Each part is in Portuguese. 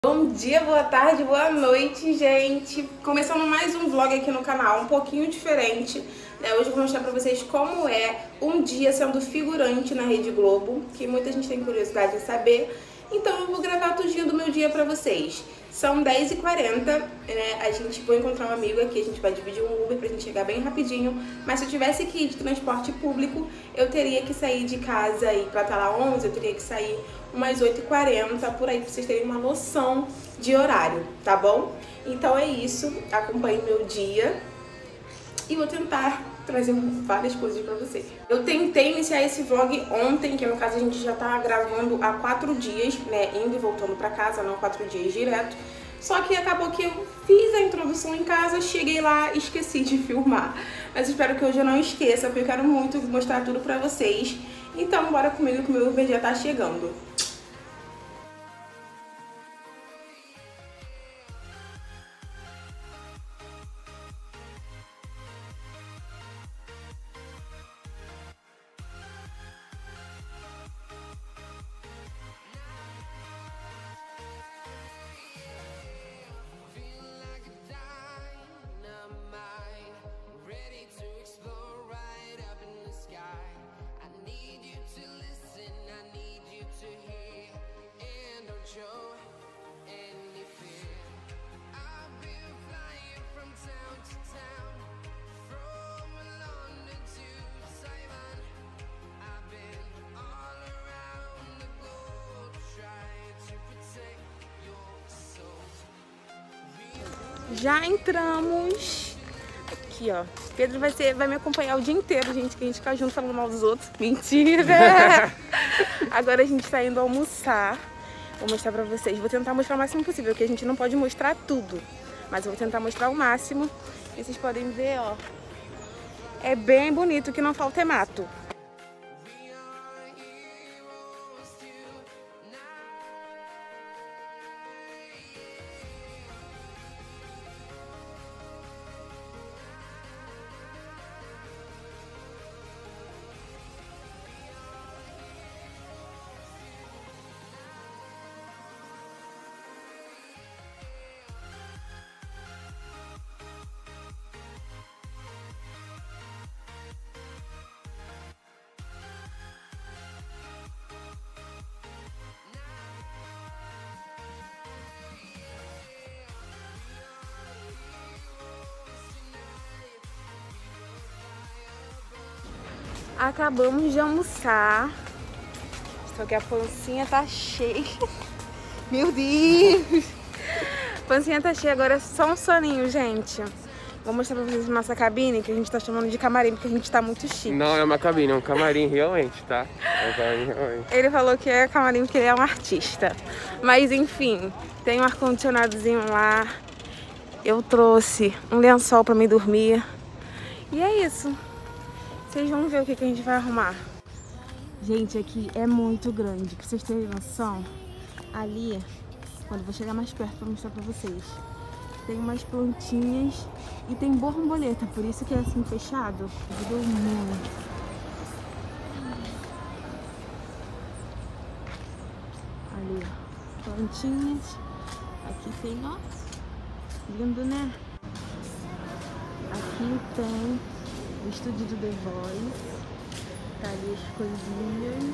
Bom dia, boa tarde, boa noite, gente! Começando mais um vlog aqui no canal, um pouquinho diferente, né? Hoje eu vou mostrar pra vocês como é um dia sendo figurante na Rede Globo, que muita gente tem curiosidade de saber. Então eu vou gravar tudinho do meu dia pra vocês. São 10h40, né? A gente vai encontrar um amigo aqui, a gente vai dividir um Uber pra gente chegar bem rapidinho. Mas se eu tivesse que ir de transporte público, eu teria que sair de casa e pra estar lá 11, eu teria que sair umas 8h40, por aí, pra vocês terem uma noção de horário, tá bom? Então é isso, acompanhe meu dia e vou tentar trazer várias coisas pra vocês. Eu tentei iniciar esse vlog ontem, que no caso a gente já tá gravando há 4 dias, né, indo e voltando pra casa, não 4 dias direto. Só que acabou que eu fiz a introdução em casa, cheguei lá e esqueci de filmar. Mas espero que hoje eu não esqueça, porque eu quero muito mostrar tudo pra vocês. Então bora comigo que o meu Uber já tá chegando. Já entramos. Aqui, ó. Pedro vai me acompanhar o dia inteiro, gente, que a gente fica junto falando mal dos outros. Mentira! Agora a gente tá indo almoçar. Vou mostrar pra vocês. Vou tentar mostrar o máximo possível, porque a gente não pode mostrar tudo. Mas eu vou tentar mostrar o máximo. E vocês podem ver, ó. É bem bonito, o que não falta é mato. Acabamos de almoçar. Só que a pancinha tá cheia. Meu Deus! A pancinha tá cheia, agora é só um soninho, gente. Vou mostrar pra vocês nossa cabine, que a gente tá chamando de camarim, porque a gente tá muito chique. Não é uma cabine, é um camarim realmente, tá? É um camarim realmente. Ele falou que é camarim porque ele é um artista. Mas enfim, tem um ar-condicionadozinho lá. Eu trouxe um lençol pra me dormir. E é isso. Vocês vão ver o que a gente vai arrumar. Gente, aqui é muito grande. Pra vocês terem noção, ali, quando eu vou chegar mais perto pra mostrar pra vocês, tem umas plantinhas e tem borboleta. Por isso que é assim fechado. Ajudou muito. Ali, ó, plantinhas. Aqui tem, ó, lindo, né? Aqui tem o estúdio do The Voice, tá ali as coisinhas.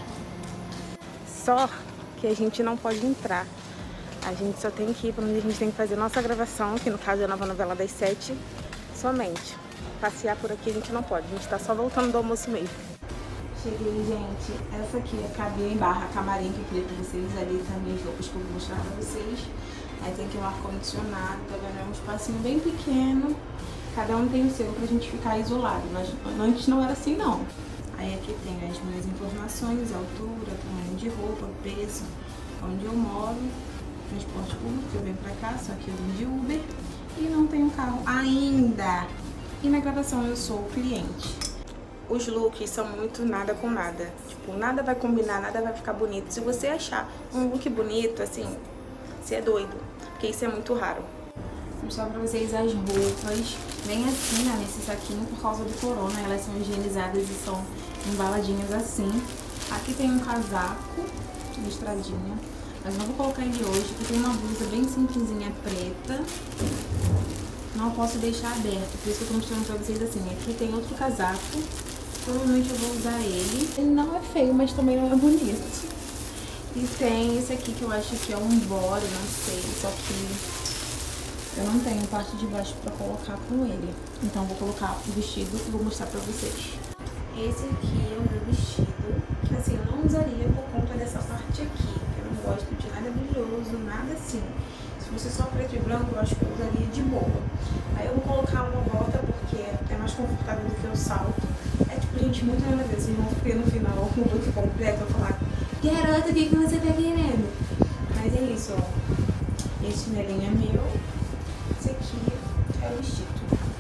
Só que a gente não pode entrar. A gente só tem que ir pra onde a gente tem que fazer nossa gravação, que no caso é a nova novela das 7, somente. Passear por aqui a gente não pode, a gente tá só voltando do almoço mesmo. Cheguei, gente. Essa aqui é a cabine barra camarim que eu falei pra vocês. Ali também as roupas que eu vou mostrar pra vocês. Aí tem aqui um ar-condicionado, tá vendo? É um espacinho bem pequeno. Cada um tem o seu pra gente ficar isolado. Mas antes não era assim, não. Aí aqui tem as minhas informações, altura, tamanho de roupa, preço, onde eu moro, transporte público, eu venho pra cá, só que eu vim de Uber e não tenho carro ainda. E na gravação eu sou o cliente. Os looks são muito nada com nada. Tipo, nada vai combinar, nada vai ficar bonito. Se você achar um look bonito, assim, você é doido. Porque isso é muito raro. Vou mostrar pra vocês as roupas. Vem assim, né, nesse saquinho por causa do corona. Elas são higienizadas e são embaladinhas assim. Aqui tem um casaco listradinho. Mas não vou colocar ele hoje, porque tem uma blusa bem simplesinha preta. Não posso deixar aberto, por isso que eu tô mostrando pra vocês assim. Aqui tem outro casaco, provavelmente eu vou usar ele. Ele não é feio, mas também não é bonito. E tem esse aqui que eu acho que é um body, não sei, só que eu não tenho parte de baixo pra colocar com ele. Então eu vou colocar o vestido e vou mostrar pra vocês. Esse aqui é o meu vestido, que assim, eu não usaria por conta dessa parte aqui, que eu não gosto de nada brilhoso, nada assim. Se fosse só preto e branco, eu acho que eu usaria de boa. Aí eu vou colocar uma bota porque é mais confortável do que o salto. É tipo, gente, muito nada a ver. Vocês vão ver no final o look completo, eu vou falar, garota, o que você tá querendo? Mas é isso, ó. Esse chinelinho é meu. Esse aqui é o vestido.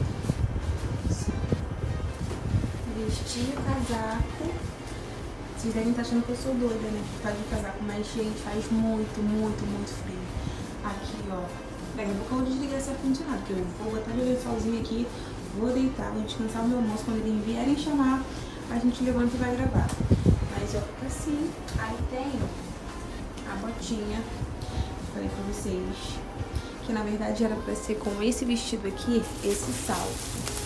Vestir o casaco. Vocês devem estar achando que eu sou doida, né? Por causa de casaco. Mas, gente, faz muito, muito, muito frio. Aqui, ó. Daqui a pouco eu vou desligar esse ar-condicionado, porque eu vou botar meu sozinho aqui, vou deitar, vou descansar o meu almoço. Quando eles vierem chamar, a gente levanta e vai gravar. Mas ó, fica assim. Aí tem a botinha, falei pra vocês, que na verdade era pra ser com esse vestido aqui, esse salto.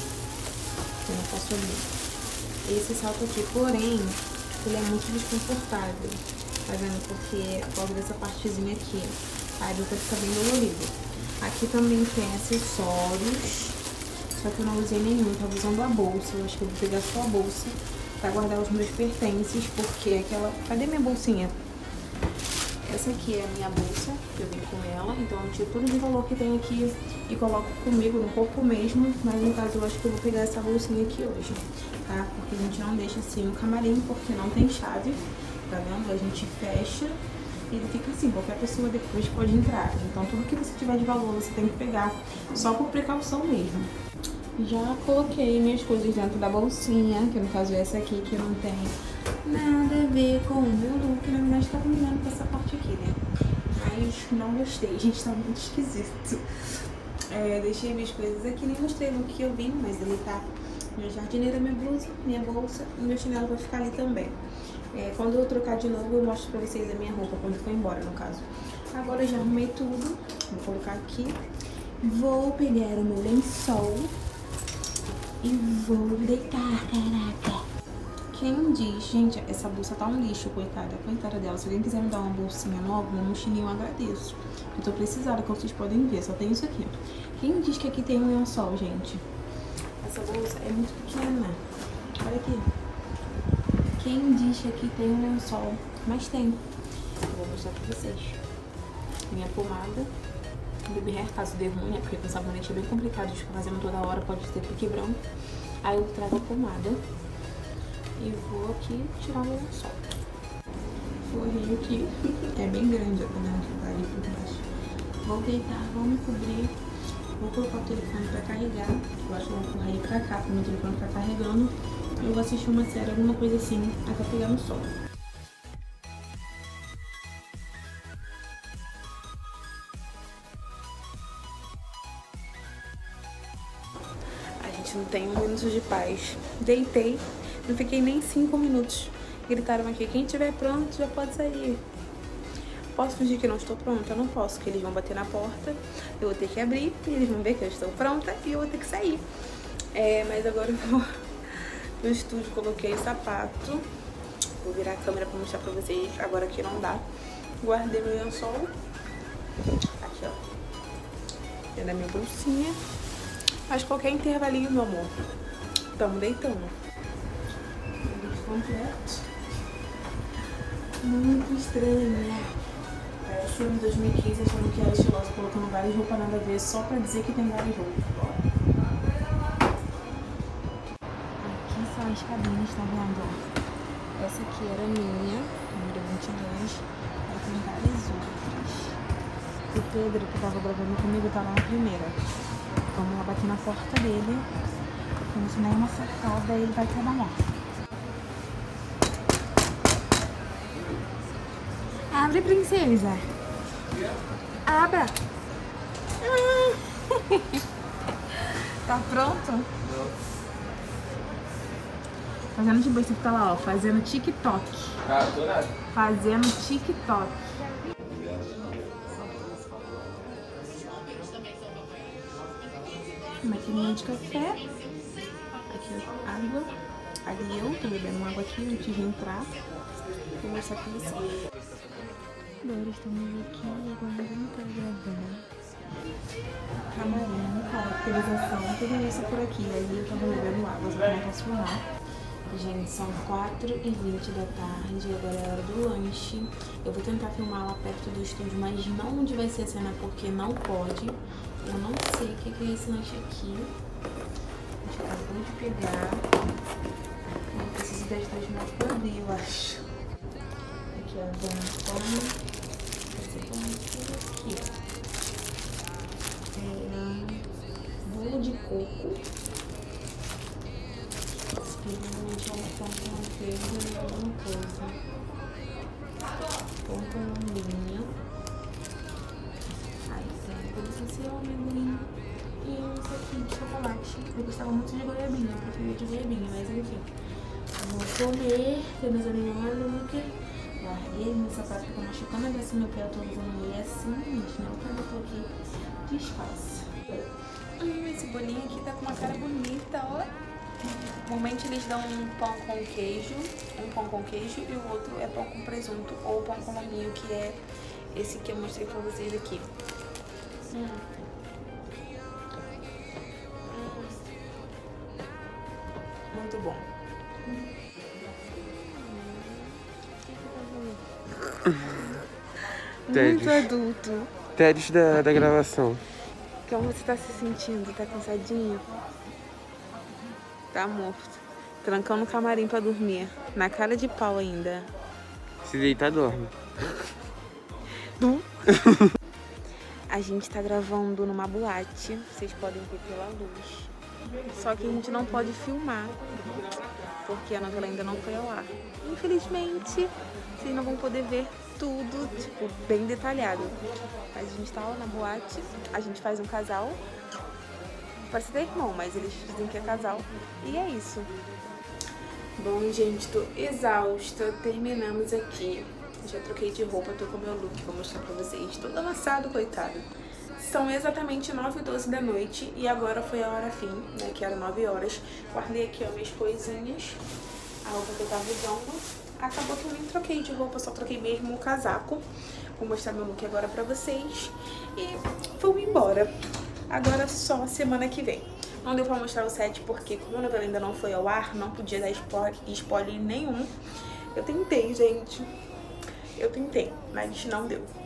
Eu não posso abrir. Esse salto aqui, porém, ele é muito desconfortável, tá vendo? Porque por causa dessa partezinha aqui, aí vai ficar bem dolorido. Aqui também tem acessórios, só que eu não usei nenhum, eu tava usando a bolsa. Eu acho que eu vou pegar só a bolsa pra guardar os meus pertences, porque aquela... Cadê minha bolsinha? Essa aqui é a minha bolsa, que eu vim com ela, então eu tiro todo o valor que tem aqui e coloco comigo no corpo mesmo, mas no caso eu acho que eu vou pegar essa bolsinha aqui hoje, tá? Porque a gente não deixa assim no camarim, porque não tem chave, tá vendo? A gente fecha e ele fica assim, qualquer pessoa depois pode entrar. Então tudo que você tiver de valor você tem que pegar, só por precaução mesmo. Já coloquei minhas coisas dentro da bolsinha, que no caso é essa aqui, que não tem nada a ver com o meu look. Na verdade tá combinando com essa parte aqui, né? Mas não gostei, gente, tá muito esquisito. Deixei minhas coisas aqui, nem mostrei no que eu vim, mas ele tá... Minha jardineira, minha blusa, minha bolsa e meu chinelo vai ficar ali também. Quando eu trocar de novo, eu mostro pra vocês a minha roupa, quando for embora, no caso. Agora eu já arrumei tudo, vou colocar aqui. Vou pegar o meu lençol e vou deitar, caraca. Quem diz, gente, essa bolsa tá um lixo, coitada dela. Se alguém quiser me dar uma bolsinha nova, uma mochilinha, eu agradeço. Eu tô precisada, como vocês podem ver, só tem isso aqui. Quem diz que aqui tem um lençol, gente? Essa bolsa é muito pequena. Olha aqui. Quem diz que aqui tem um lençol? Mas tem. Eu vou mostrar pra vocês. Minha pomada. Baby hair, caso dê ruim, porque com sabonete é bem complicado de ficar fazendo toda hora, pode ter pique branco. Aí eu trago a pomada e vou aqui tirar o lençol. Forrinho aqui é bem grande, né? Tá ali por baixo. Vou deitar, vou me cobrir. Vou colocar o telefone pra carregar. Eu acho que eu vou empurrar ele pra cá, pro meu telefone ficar carregando. Eu vou assistir uma série, alguma coisa assim, até pegar no sol. A gente não tem um minuto de paz. Deitei, não fiquei nem 5 minutos. Gritaram aqui, quem estiver pronto já pode sair. Posso fingir que não estou pronta? Eu não posso, porque eles vão bater na porta, eu vou ter que abrir, e eles vão ver que eu estou pronta e eu vou ter que sair. Mas agora eu vou no estúdio, coloquei sapato. Vou virar a câmera pra mostrar pra vocês. Agora aqui não dá. Guardei meu lençol. Aqui, ó. Dentro da minha bolsinha. Mas qualquer intervalinho, meu amor. Tamo deitando. Completo. Muito estranho, né? Parece um 2015 achando que era estiloso, colocando várias roupas nada a ver só pra dizer que tem várias roupas. Aqui são as cabines, tá vendo? Essa aqui era minha, número 22. Aí tem várias outras. O Pedro, que tava gravando comigo, tá lá na primeira. Vamos lá bater na porta dele. Como se nem uma sacada, ele vai trabalhar. Abre, princesa. Abra. Tá pronto? Não. Fazendo de boa, você tá lá, ó, fazendo TikTok. Ah, tô nada. Fazendo TikTok. maquininha de café. Aqui, água. Ali eu tô bebendo água aqui antes de entrar. Vou mostrar pra vocês. Agora estamos aqui aguardando pra gravar. Camarim, caracterização, tudo isso por aqui. Ali eu tava bebendo água, só que não posso filmar. Gente, são 4h20 da tarde, agora é a hora do lanche. Eu vou tentar filmar lá perto do estúdio, mas não onde vai ser a cena, porque não pode. Eu não sei o que é esse lanche aqui. A gente acabou de pegar. Eu preciso das 2 mãos pra abrir, eu acho. Aqui, ó, vamos pão. Esse pão aqui. Bolo de coco. Provavelmente é um pão com manteiga e alguma coisa. Pão com linha. Aí tem delicioso amendoim. E isso aqui de chocolate. Eu gostava muito de goiabinha, eu preferia de goiabinha, mas enfim. Vamos comer. Tem meus amigos malucos. Larguei meu sapato que tá machucando, agora se meu pé eu tô usando ele assim, gente, né? O cara eu tô aqui descalço. Esse bolinho aqui tá com uma cara bonita, ó. Normalmente eles dão um pão com queijo, e o outro é pão com presunto ou pão com molhinho, que é esse que eu mostrei pra vocês aqui. Muito bom. Muito adulto. Tédios da gravação. Como você tá se sentindo? Tá cansadinho? Tá morto. Trancão no camarim pra dormir. Na cara de pau ainda. Se deitar, dorme. A gente tá gravando numa boate. Vocês podem ver pela luz. Só que a gente não pode filmar. Porque a novela ainda não foi ao ar. Infelizmente, vocês não vão poder ver tudo, tipo, bem detalhado. Mas a gente tá lá na boate. A gente faz um casal. Parece até irmão, mas eles dizem que é casal. E é isso. Bom, gente, tô exausta. Terminamos aqui. Já troquei de roupa, tô com meu look. Vou mostrar pra vocês. Todo amassado, coitado. São exatamente 9h12 da noite. E agora foi a hora fim, né? Que era 9 horas. Guardei aqui, ó, minhas coisinhas. A roupa que eu tava usando. Acabou que eu nem troquei de roupa, só troquei mesmo o casaco. Vou mostrar meu look agora pra vocês. E vamos embora. Agora só semana que vem. Não deu pra mostrar o set porque como a novela ainda não foi ao ar, não podia dar spoiler nenhum. Eu tentei, gente. Eu tentei, mas não deu.